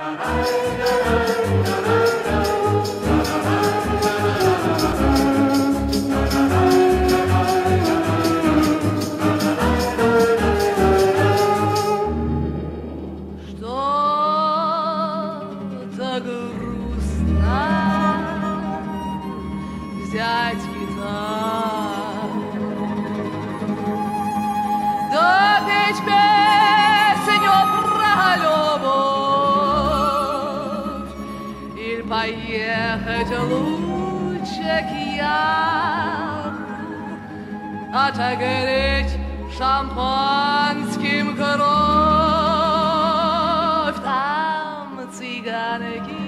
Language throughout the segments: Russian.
Что-то грустно взять гитару, допеть песню про любовь или поехать лучше к яру, отогреть шампанским кровь. Там цыганки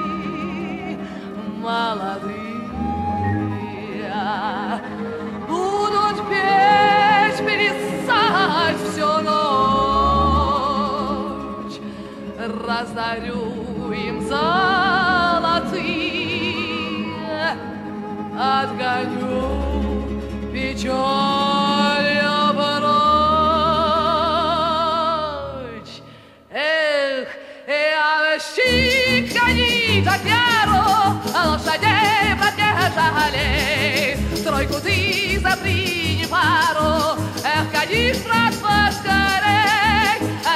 молодые будут петь, плясать всю ночь. Раздарю им золотые, отгоню печалью прочь. Эх, я щик гонит оперу, лошадей в лапке жалей. Тройку ты запри пару, эх, гони, брат, поскорей.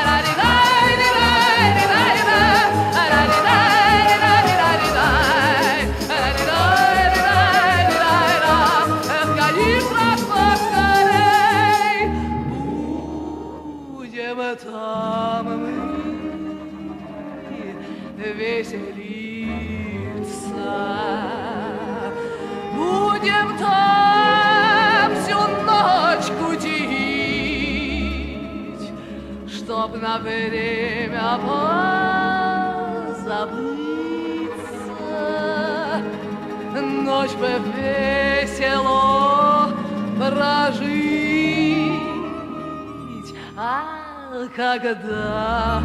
Там мы веселиться, будем там всю ночь кутить, чтоб на время позабыться, ночь бы весело прожить. Когда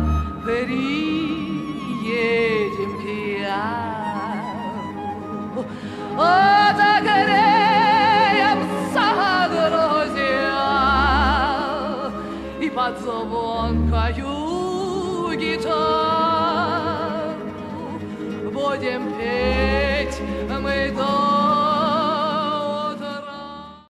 приедем к яру, отогреемся, друзья, и под звонкою гитару будем петь мы до